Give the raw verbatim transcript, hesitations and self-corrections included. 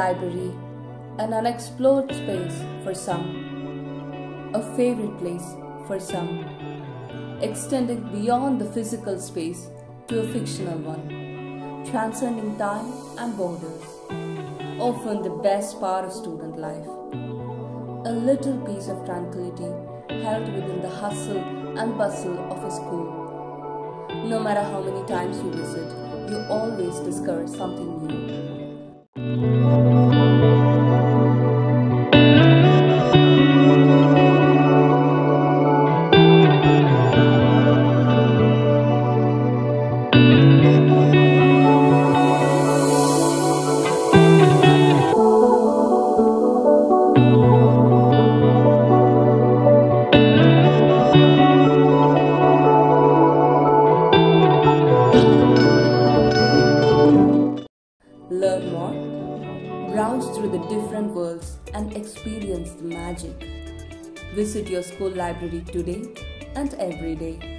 library, an unexplored space for some, a favorite place for some, extending beyond the physical space to a fictional one, transcending time and borders, often the best part of student life. A little piece of tranquility held within the hustle and bustle of a school. No matter how many times you visit, you always discover something new. Learn more, browse through the different worlds and experience the magic. Visit your school library today and every day.